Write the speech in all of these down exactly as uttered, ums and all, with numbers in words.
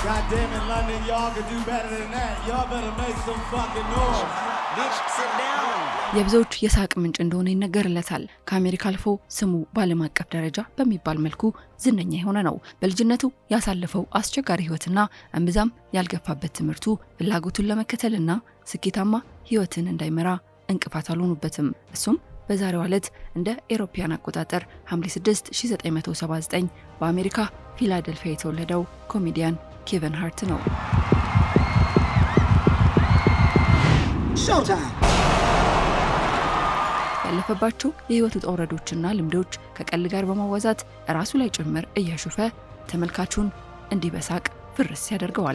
God damn it, London, y'all could do better than that. Y'all better make some fucking noise. Bitch, sit down. የብዙዎች የሳቅ ምንጭ እንደሆነ ይነገርለታል። ከአሜሪካ አልፎ ስሙ በዓለም አቀፍ ደረጃ በሚባል መልኩ ዝነኛ የሆነ ነው። በልጅነቱ ያሳለፈው አስቸጋሪ ህይወትና እምብዛም ያልገፋበት ትምህርቱ ፍላጎቱን ለመከተልና ስኬታማ ህይወትን እንዳይመራ እንቅፋት አልሆኑበትም። እሱም በዛሬው ዕለት እንደ ኤሮፒያን አቆጣጠር ሐምሌ ስድስት ሺህ ዘጠኝ መቶ ሰባ ዘጠኝ በአሜሪካ ፊላደልፊያ የተወለደው ኮሜዲያን ኬቪን ሃርት ነው። Showtime. ያለፈባቸው የህይወት ውጣ ውረዶችና ልምዶች ከቀል ጋር በመዋዛት ራሱ ላይ ጭምር እያሾፈ ተመልካቹን እንዲበሳቅ ፍርስ ያደርገዋል።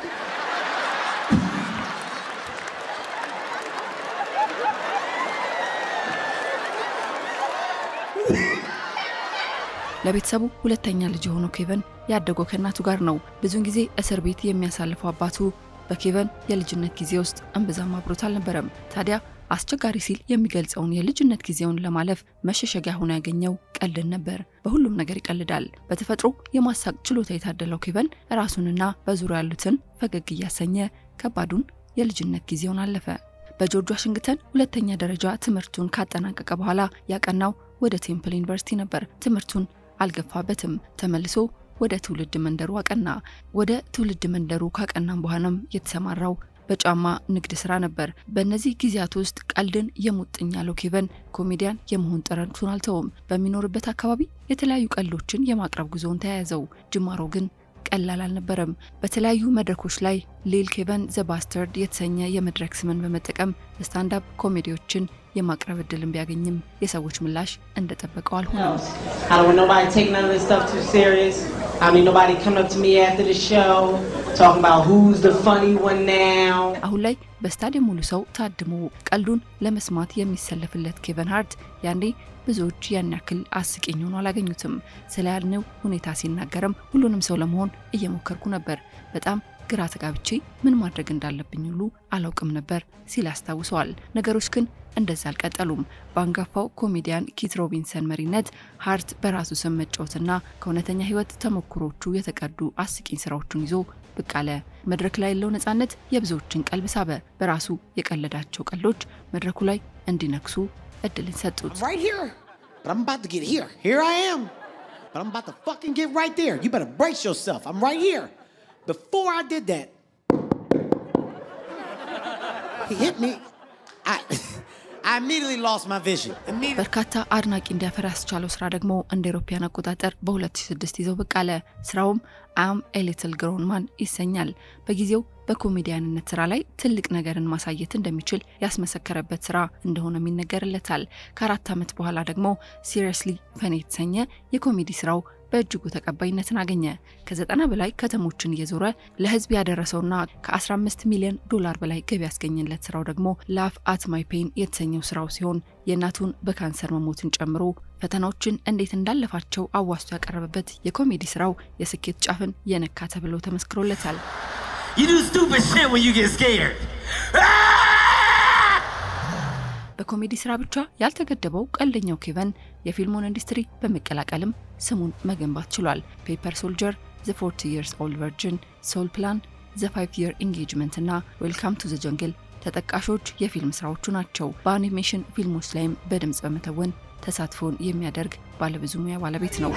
ለቤተሰቡ ሁለተኛ ልጅ ሆኖ ኬቪን ያደገው ከእናቱ ጋር ነው። ብዙውን ጊዜ እስር ቤት የሚያሳልፈው አባቱ በኬቪን የልጅነት ጊዜ ውስጥ እንብዛም አብሮት አልነበረም። ታዲያ አስቸጋሪ ሲል የሚገልጸውን የልጅነት ጊዜውን ለማለፍ መሸሸጊያ ሆኖ ያገኘው ቀልድን ነበር። በሁሉም ነገር ይቀልዳል። በተፈጥሮ የማሳቅ ችሎታ የታደለው ኬቪን ራሱንና በዙሪያው ያሉትን ፈገግ እያሰኘ ከባዱን የልጅነት ጊዜውን አለፈ። በጆርጅ ዋሽንግተን ሁለተኛ ደረጃ ትምህርቱን ካጠናቀቀ በኋላ ያቀናው ወደ ቴምፕል ዩኒቨርሲቲ ነበር። ትምህርቱን አልገፋበትም። ተመልሶ ወደ ትውልድ መንደሩ አቀና። ወደ ትውልድ መንደሩ ካቀናም በኋላም የተሰማራው በጫማ ንግድ ስራ ነበር። በእነዚህ ጊዜያት ውስጥ ቀልድን የሙጥኝ ያለው ኬቪን ኮሜዲያን የመሆን ጥረቱን አልተወም። በሚኖርበት አካባቢ የተለያዩ ቀልዶችን የማቅረብ ጉዞውን ተያያዘው። ጅማሮ ግን ቀላል አልነበረም። በተለያዩ መድረኮች ላይ ሊል ኬቪን ዘ ባስተርድ የተሰኘ የመድረክ ስምን በመጠቀም ስታንድ አፕ ኮሜዲዎችን የማቅረብ እድልን ቢያገኝም የሰዎች ምላሽ እንደተጠበቀው አልሆነም። I don't want nobody take none of this stuff too serious. I mean nobody coming up to me after the show talking about who's the funny one now. አሁን ላይ በስታዲየም ሙሉ ሰው ታድሞ ቀልዱን ለመስማት የሚሰለፍለት ኬቪን ሃርት ያኔ ብዙዎች ያን ያክል አስቂኝ ሆኖ አላገኙትም። ስለያልነው ሁኔታ ሲናገርም ሁሉንም ሰው ለመሆን እየሞከርኩ ነበር። በጣም ግራ ተጋብቼ ምን ማድረግ እንዳለብኝ ሁሉ አላውቅም ነበር ሲል ያስታውሰዋል። ነገሮች ግን እንደዛ አልቀጠሉም። ባንጋፋው ኮሜዲያን ኪት ሮቢንሰን መሪነት ሃርት በራሱ ስም መጫወትና ከእውነተኛ ህይወት ተሞክሮቹ የተቀዱ አስቂኝ ስራዎችን ይዞ ብቅ አለ። መድረክ ላይ ያለው ነፃነት የብዙዎችን ቀልብ ሳበ። በራሱ የቀለዳቸው ቀልዶች መድረኩ ላይ እንዲነክሱ እድልን ሰጡት። Right here. But I'm about to get here. Here I am. But I'm about to fucking get right there. You better brace yourself. I'm right here. Before I did that, he hit me. I I immediately lost my vision. Immediately. በርካታ አድናቂ እንዲያፈራ ያስቻለው ስራ ደግሞ እንደ ኤሮፒያን አቆጣጠር በ2006 ይዘው ብቅ አለ። ስራውም አም ኤ ሊትል ግሮውን ማን ይሰኛል። በጊዜው በኮሜዲያንነት ስራ ላይ ትልቅ ነገርን ማሳየት እንደሚችል ያስመሰከረበት ስራ እንደሆነ የሚነገርለታል። ከአራት ዓመት በኋላ ደግሞ ሲሪየስሊ ፈኒ የተሰኘ የኮሜዲ ስራው በእጅጉ ተቀባይነትን አገኘ። ከዘጠና በላይ ከተሞችን እየዞረ ለህዝብ ያደረሰውና ከ15 ሚሊዮን ዶላር በላይ ገቢ ያስገኘለት ስራው ደግሞ ላፍ አት ማይ ፔን የተሰኘው ስራው ሲሆን የእናቱን በካንሰር መሞትን ጨምሮ ፈተናዎችን እንዴት እንዳለፋቸው አዋስቶ ያቀረበበት የኮሜዲ ስራው የስኬት ጫፍን የነካ ተብሎ ተመስክሮለታል። You do stupid shit when you get scared. በኮሜዲ ስራ ብቻ ያልተገደበው ቀልደኛው ኬቪን የፊልሙን ኢንዱስትሪ በመቀላቀልም ስሙን መገንባት ችሏል። ፔፐር ሶልጀር፣ The forty years old virgin፣ Soul Plan፣ The five year engagement እና Welcome to the jungle ተጠቃሾች የፊልም ስራዎቹ ናቸው። በአኒሜሽን ፊልሞች ላይም በድምጽ በመተወን ተሳትፎን የሚያደርግ ባለብዙ ሙያ ባለቤት ነው።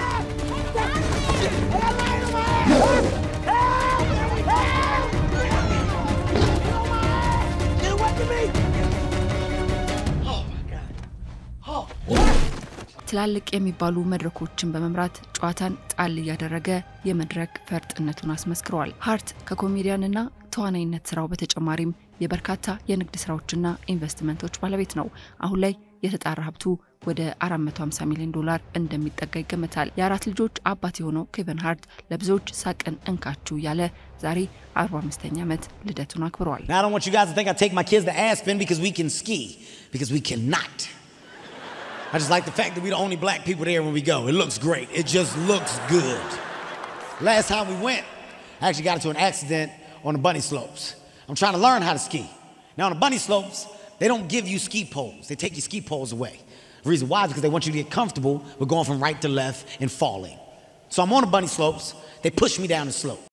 ትላልቅ የሚባሉ መድረኮችን በመምራት ጨዋታን ጣል ያደረገ የመድረክ ፈርጥነቱን አስመስክሯል። ሃርት ከኮሜዲያንና ተዋናይነት ስራው በተጨማሪም የበርካታ የንግድ ስራዎችና ኢንቨስትመንቶች ባለቤት ነው። አሁን ላይ የተጣራ ሀብቱ ወደ አራት መቶ ሃምሳ ሚሊዮን ዶላር እንደሚጠጋ ይገመታል። የአራት ልጆች አባት የሆነው ኬቪን ሃርት ለብዙዎች ሳቅን እንካቹ ያለ ዛሬ አርባ አምስተኛ ዓመት ልደቱን አክብሯል። Now I don't want you guys to think I take my kids to Aspen because we can ski, because we cannot. I just like the fact that we're the only black people there when we go. It looks great. It just looks good. Last time we went, I actually got into an accident on the bunny slopes. I'm trying to learn how to ski. Now on the bunny slopes, they don't give you ski poles. They take your ski poles away. The reason why is because they want you to get comfortable with going from right to left and falling. So I'm on the bunny slopes. They push me down the slope.